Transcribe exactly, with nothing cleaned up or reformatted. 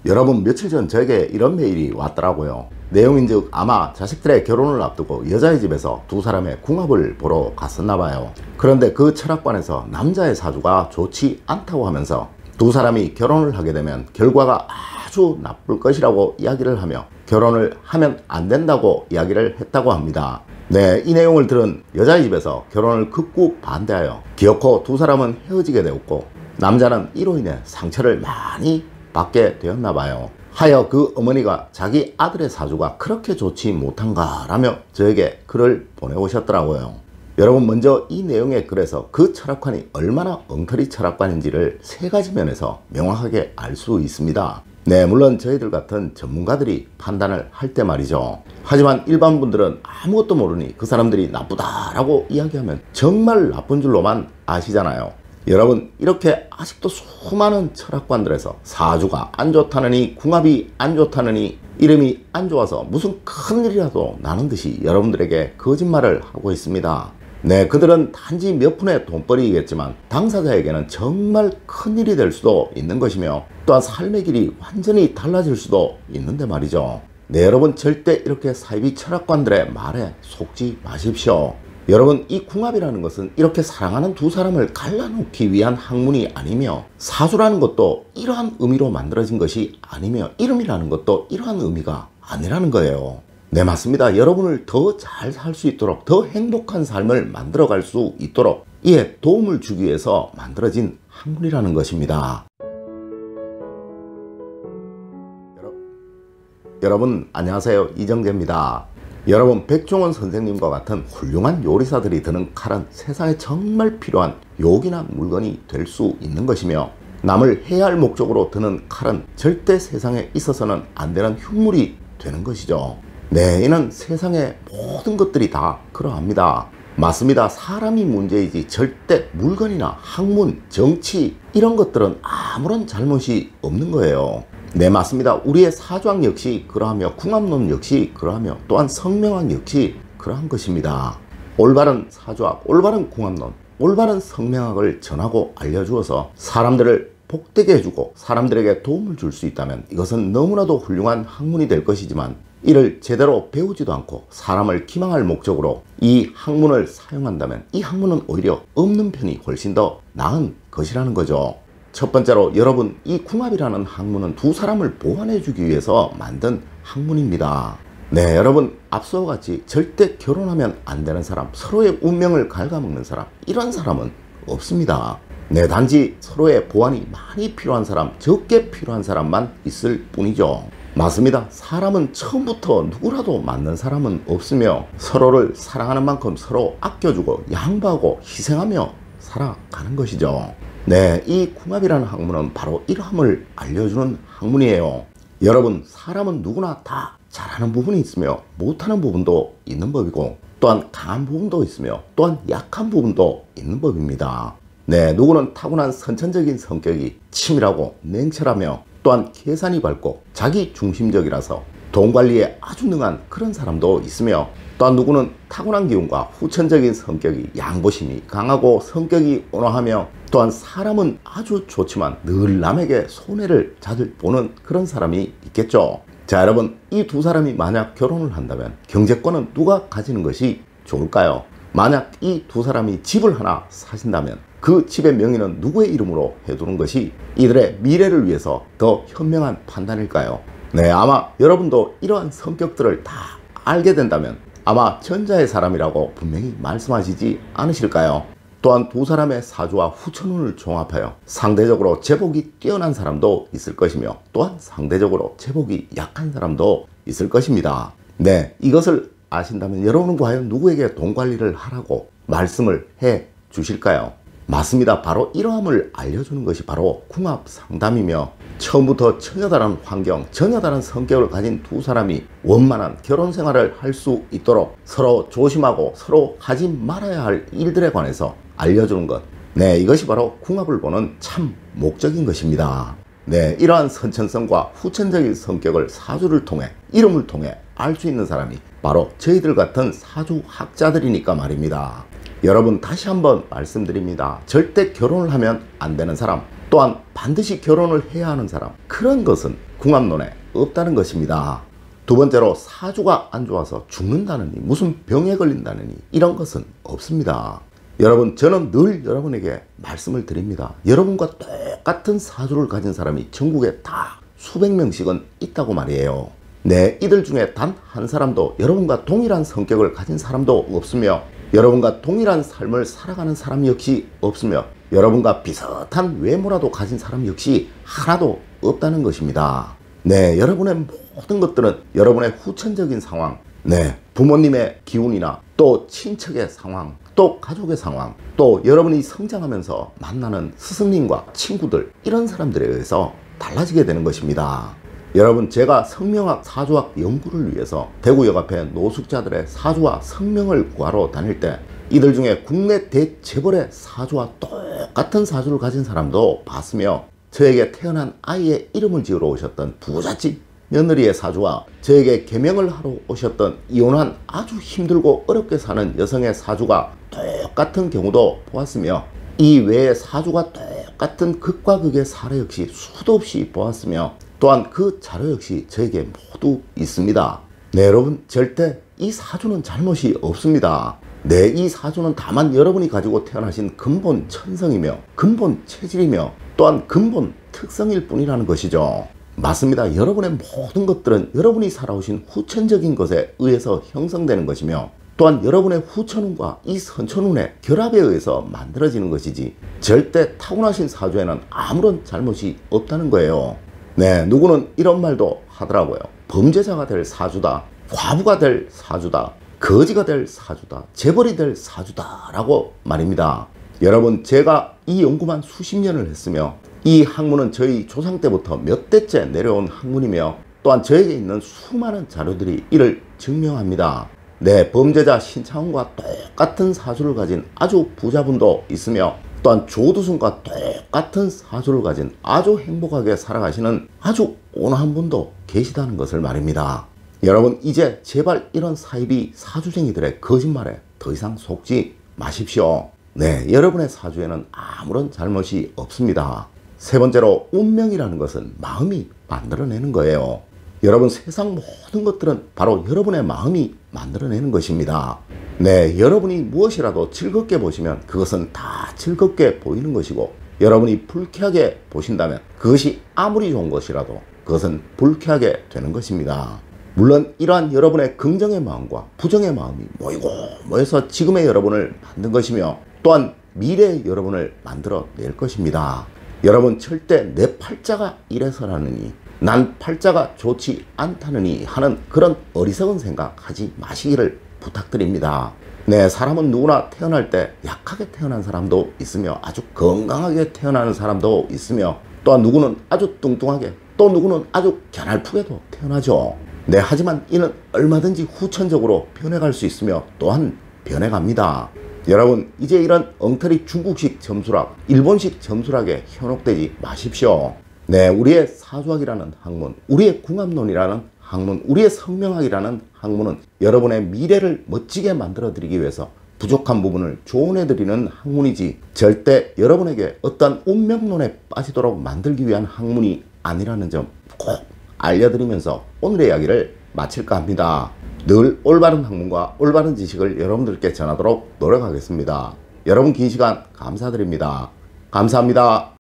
여러분, 며칠 전 저에게 이런 메일이 왔더라고요. 내용인즉 아마 자식들의 결혼을 앞두고 여자의 집에서 두 사람의 궁합을 보러 갔었나 봐요. 그런데 그 철학관에서 남자의 사주가 좋지 않다고 하면서 두 사람이 결혼을 하게 되면 결과가 아주 나쁠 것이라고 이야기를 하며 결혼을 하면 안 된다고 이야기를 했다고 합니다. 네, 이 내용을 들은 여자의 집에서 결혼을 극구 반대하여 기어코 두 사람은 헤어지게 되었고, 남자는 이로 인해 상처를 많이 받게 되었나 봐요. 하여 그 어머니가 자기 아들의 사주가 그렇게 좋지 못한가 라며 저에게 글을 보내오셨더라고요. 여러분, 먼저 이 내용의 글에서 그 철학관이 얼마나 엉터리 철학관인지를 세 가지 면에서 명확하게 알 수 있습니다. 네, 물론 저희들 같은 전문가들이 판단을 할 때 말이죠. 하지만 일반 분들은 아무것도 모르니 그 사람들이 나쁘다라고 이야기하면 정말 나쁜 줄로만 아시잖아요. 여러분, 이렇게 아직도 수많은 철학관들에서 사주가 안 좋다느니, 궁합이 안 좋다느니, 이름이 안 좋아서 무슨 큰일이라도 나는 듯이 여러분들에게 거짓말을 하고 있습니다. 네, 그들은 단지 몇 푼의 돈벌이겠지만 당사자에게는 정말 큰일이 될 수도 있는 것이며, 또한 삶의 길이 완전히 달라질 수도 있는데 말이죠. 네, 여러분, 절대 이렇게 사이비 철학관들의 말에 속지 마십시오. 여러분, 이 궁합이라는 것은 이렇게 사랑하는 두 사람을 갈라놓기 위한 학문이 아니며, 사주라는 것도 이러한 의미로 만들어진 것이 아니며, 이름이라는 것도 이러한 의미가 아니라는 거예요. 네, 맞습니다. 여러분을 더 잘 살 수 있도록, 더 행복한 삶을 만들어갈 수 있도록 이에 도움을 주기 위해서 만들어진 학문이라는 것입니다. 여러분, 안녕하세요. 이정재입니다. 여러분, 백종원 선생님과 같은 훌륭한 요리사들이 드는 칼은 세상에 정말 필요한 요긴한 물건이 될 수 있는 것이며, 남을 해할 목적으로 드는 칼은 절대 세상에 있어서는 안 되는 흉물이 되는 것이죠. 네, 이는 세상의 모든 것들이 다 그러합니다. 맞습니다. 사람이 문제이지 절대 물건이나 학문, 정치 이런 것들은 아무런 잘못이 없는 거예요. 네, 맞습니다. 우리의 사주학 역시 그러하며 궁합론 역시 그러하며 또한 성명학 역시 그러한 것입니다. 올바른 사주학, 올바른 궁합론, 올바른 성명학을 전하고 알려주어서 사람들을 복되게 해주고 사람들에게 도움을 줄 수 있다면 이것은 너무나도 훌륭한 학문이 될 것이지만, 이를 제대로 배우지도 않고 사람을 기망할 목적으로 이 학문을 사용한다면 이 학문은 오히려 없는 편이 훨씬 더 나은 것이라는 거죠. 첫 번째로, 여러분, 이 궁합이라는 학문은 두 사람을 보완해 주기 위해서 만든 학문입니다. 네, 여러분, 앞서와 같이 절대 결혼하면 안 되는 사람, 서로의 운명을 갉아먹는 사람, 이런 사람은 없습니다. 네, 단지 서로의 보완이 많이 필요한 사람, 적게 필요한 사람만 있을 뿐이죠. 맞습니다. 사람은 처음부터 누구라도 맞는 사람은 없으며, 서로를 사랑하는 만큼 서로 아껴주고 양보하고 희생하며 살아가는 것이죠. 네, 이 궁합이라는 학문은 바로 이러함을 알려주는 학문이에요. 여러분, 사람은 누구나 다 잘하는 부분이 있으며 못하는 부분도 있는 법이고, 또한 강한 부분도 있으며 또한 약한 부분도 있는 법입니다. 네, 누구는 타고난 선천적인 성격이 치밀하고 냉철하며 또한 계산이 밝고 자기 중심적이라서 돈 관리에 아주 능한 그런 사람도 있으며, 또한 누구는 타고난 기운과 후천적인 성격이 양보심이 강하고 성격이 온화하며, 또한 사람은 아주 좋지만 늘 남에게 손해를 자주 보는 그런 사람이 있겠죠. 자, 여러분, 이 두 사람이 만약 결혼을 한다면 경제권은 누가 가지는 것이 좋을까요? 만약 이 두 사람이 집을 하나 사신다면 그 집의 명의는 누구의 이름으로 해두는 것이 이들의 미래를 위해서 더 현명한 판단일까요? 네, 아마 여러분도 이러한 성격들을 다 알게 된다면 아마 전자의 사람이라고 분명히 말씀하시지 않으실까요? 또한 두 사람의 사주와 후천운을 종합하여 상대적으로 제복이 뛰어난 사람도 있을 것이며, 또한 상대적으로 제복이 약한 사람도 있을 것입니다. 네, 이것을 아신다면 여러분은 과연 누구에게 돈 관리를 하라고 말씀을 해 주실까요? 맞습니다. 바로 이러함을 알려주는 것이 바로 궁합 상담이며, 처음부터 전혀 다른 환경, 전혀 다른 성격을 가진 두 사람이 원만한 결혼 생활을 할 수 있도록 서로 조심하고 서로 하지 말아야 할 일들에 관해서 알려주는 것. 네, 이것이 바로 궁합을 보는 참 목적인 것입니다. 네, 이러한 선천성과 후천적인 성격을 사주를 통해, 이름을 통해 알 수 있는 사람이 바로 저희들 같은 사주학자들이니까 말입니다. 여러분, 다시 한번 말씀드립니다. 절대 결혼을 하면 안 되는 사람, 또한 반드시 결혼을 해야 하는 사람, 그런 것은 궁합론에 없다는 것입니다. 두 번째로 사주가 안 좋아서 죽는다느니 무슨 병에 걸린다느니 이런 것은 없습니다. 여러분, 저는 늘 여러분에게 말씀을 드립니다. 여러분과 똑같은 사주를 가진 사람이 전국에 다 수백 명씩은 있다고 말이에요. 네, 이들 중에 단 한 사람도 여러분과 동일한 성격을 가진 사람도 없으며 여러분과 동일한 삶을 살아가는 사람 역시 없으며 여러분과 비슷한 외모라도 가진 사람 역시 하나도 없다는 것입니다. 네, 여러분의 모든 것들은 여러분의 후천적인 상황, 네, 부모님의 기운이나 또 친척의 상황, 또 가족의 상황, 또 여러분이 성장하면서 만나는 스승님과 친구들, 이런 사람들에 의해서 달라지게 되는 것입니다. 여러분, 제가 성명학 사주학 연구를 위해서 대구역 앞에 노숙자들의 사주와 성명을 구하러 다닐 때 이들 중에 국내 대재벌의 사주와 똑같은 사주를 가진 사람도 봤으며 저에게 태어난 아이의 이름을 지으러 오셨던 부잣집 며느리의 사주와 저에게 계명을 하러 오셨던 이혼한 아주 힘들고 어렵게 사는 여성의 사주가 똑같은 경우도 보았으며 이 외에 사주가 똑같은 극과 극의 사례 역시 수도 없이 보았으며 또한 그 자료 역시 저에게 모두 있습니다. 네, 여러분, 절대 이 사주는 잘못이 없습니다. 네, 이 사주는 다만 여러분이 가지고 태어나신 근본 천성이며 근본 체질이며 또한 근본 특성일 뿐이라는 것이죠. 맞습니다. 여러분의 모든 것들은 여러분이 살아오신 후천적인 것에 의해서 형성되는 것이며 또한 여러분의 후천운과 이 선천운의 결합에 의해서 만들어지는 것이지 절대 타고나신 사주에는 아무런 잘못이 없다는 거예요. 네, 누구는 이런 말도 하더라고요. 범죄자가 될 사주다, 과부가 될 사주다, 거지가 될 사주다, 재벌이 될 사주다 라고 말입니다. 여러분, 제가 이 연구만 수십 년을 했으며 이 학문은 저희 조상 때부터 몇 대째 내려온 학문이며 또한 저에게 있는 수많은 자료들이 이를 증명합니다. 네, 범죄자 신창훈과 똑같은 사주를 가진 아주 부자분도 있으며 또한 조두순과 똑같은 사주를 가진 아주 행복하게 살아가시는 아주 온화한 분도 계시다는 것을 말입니다. 여러분, 이제 제발 이런 사이비 사주쟁이들의 거짓말에 더 이상 속지 마십시오. 네, 여러분의 사주에는 아무런 잘못이 없습니다. 세 번째로, 운명이라는 것은 마음이 만들어내는 거예요. 여러분, 세상 모든 것들은 바로 여러분의 마음이 만들어내는 것입니다. 네, 여러분이 무엇이라도 즐겁게 보시면 그것은 다 즐겁게 보이는 것이고 여러분이 불쾌하게 보신다면 그것이 아무리 좋은 것이라도 그것은 불쾌하게 되는 것입니다. 물론 이러한 여러분의 긍정의 마음과 부정의 마음이 모이고 모여서 지금의 여러분을 만든 것이며 또한 미래의 여러분을 만들어낼 것입니다. 여러분, 절대 내 팔자가 이래서라느니 난 팔자가 좋지 않다느니 하는 그런 어리석은 생각 하지 마시기를 부탁드립니다. 네, 사람은 누구나 태어날 때 약하게 태어난 사람도 있으며 아주 건강하게 태어나는 사람도 있으며 또한 누구는 아주 뚱뚱하게 또 누구는 아주 갸날프게도 태어나죠. 네, 하지만 이는 얼마든지 후천적으로 변해갈 수 있으며 또한 변해갑니다. 여러분, 이제 이런 엉터리 중국식 점수락, 일본식 점수락에 현혹되지 마십시오. 네, 우리의 사주학이라는 학문, 우리의 궁합론이라는 학문, 우리의 성명학이라는 학문은 여러분의 미래를 멋지게 만들어 드리기 위해서 부족한 부분을 조언해 드리는 학문이지 절대 여러분에게 어떤 운명론에 빠지도록 만들기 위한 학문이 아니라는 점 꼭 알려드리면서 오늘의 이야기를 마칠까 합니다. 늘 올바른 학문과 올바른 지식을 여러분들께 전하도록 노력하겠습니다. 여러분, 긴 시간 감사드립니다. 감사합니다.